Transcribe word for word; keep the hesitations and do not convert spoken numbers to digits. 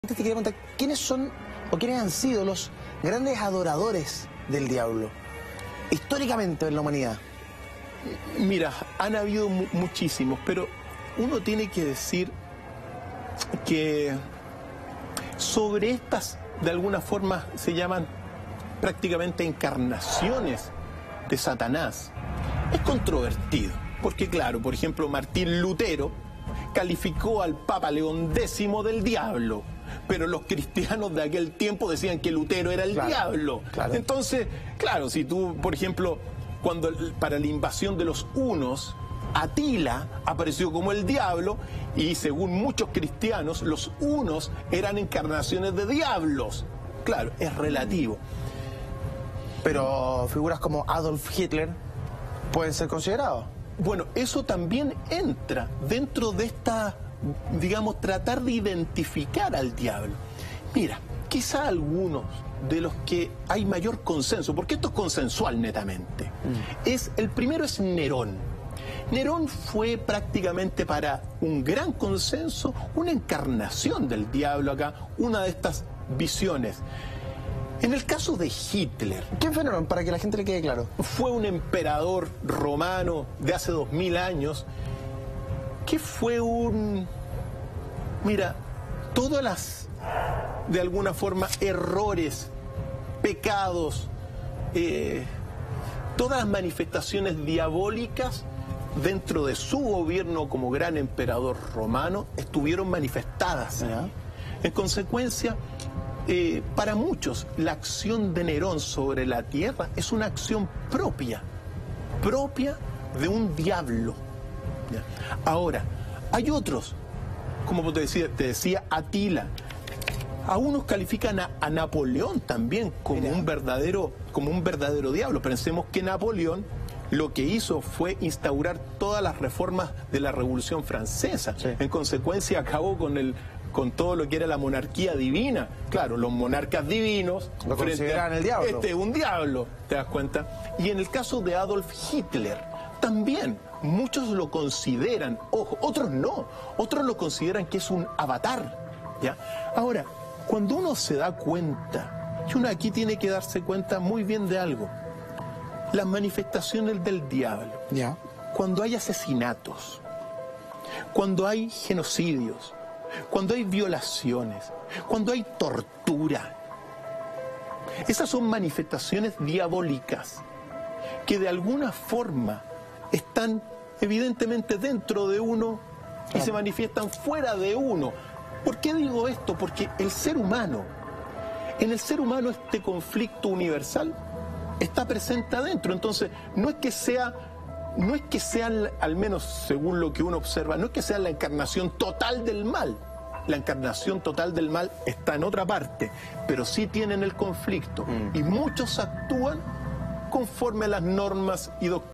Te quería preguntar, ¿quiénes son o quiénes han sido los grandes adoradores del diablo históricamente en la humanidad? Mira, han habido mu muchísimos, pero uno tiene que decir que sobre estas, de alguna forma, se llaman prácticamente encarnaciones de Satanás. Es controvertido, porque claro, por ejemplo, Martín Lutero calificó al Papa León décimo del diablo, pero los cristianos de aquel tiempo decían que Lutero era el claro, diablo. Claro. Entonces, claro, si tú, por ejemplo, cuando para la invasión de los hunos, Atila apareció como el diablo y según muchos cristianos, los hunos eran encarnaciones de diablos. Claro, es relativo. Pero figuras como Adolf Hitler pueden ser considerados. Bueno, eso también entra dentro de esta, digamos, tratar de identificar al diablo. Mira, quizá algunos de los que hay mayor consenso, porque esto es consensual netamente, mm. es el primero es Nerón. Nerón fue prácticamente para un gran consenso una encarnación del diablo acá, una de estas visiones. En el caso de Hitler... ¿Quién fue Nerón, para que la gente le quede claro? Fue un emperador romano de hace dos mil años, que fue un... Mira, todas las, de alguna forma, errores, pecados, eh, todas las manifestaciones diabólicas dentro de su gobierno como gran emperador romano estuvieron manifestadas. ¿Ya? En consecuencia... Eh, para muchos, la acción de Nerón sobre la tierra es una acción propia, propia de un diablo. ¿Ya? Ahora, hay otros, como te decía, te decía Atila. A unos califican a, a Napoleón también como un verdadero, como un verdadero diablo. Pensemos que Napoleón lo que hizo fue instaurar todas las reformas de la Revolución Francesa. Sí. En consecuencia, acabó con el con todo lo que era la monarquía divina. Claro, los monarcas divinos lo consideran el diablo. Este es un diablo, ¿te das cuenta? Y en el caso de Adolf Hitler, también muchos lo consideran, ojo, otros no, otros lo consideran que es un avatar, ¿ya? Ahora, cuando uno se da cuenta, y uno aquí tiene que darse cuenta muy bien de algo, las manifestaciones del diablo, ¿ya? Cuando hay asesinatos, cuando hay genocidios, cuando hay violaciones, cuando hay tortura. Esas son manifestaciones diabólicas que de alguna forma están evidentemente dentro de uno y se manifiestan fuera de uno. ¿Por qué digo esto? Porque el ser humano, en el ser humano este conflicto universal está presente adentro. Entonces, no es que sea... No es que sean, al menos según lo que uno observa, no es que sean la encarnación total del mal. La encarnación total del mal está en otra parte, pero sí tienen el conflicto. Mm. Y muchos actúan conforme a las normas y doctrinas.